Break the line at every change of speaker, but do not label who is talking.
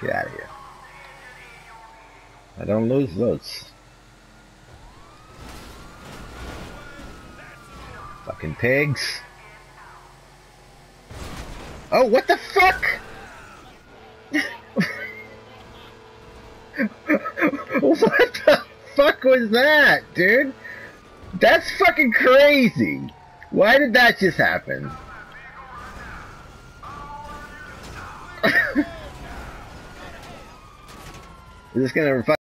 Get out of here. I don't lose votes. Fucking pigs. Oh, what the fuck? What the fuck was that, dude? That's fucking crazy. Why did that just happen? Is this gonna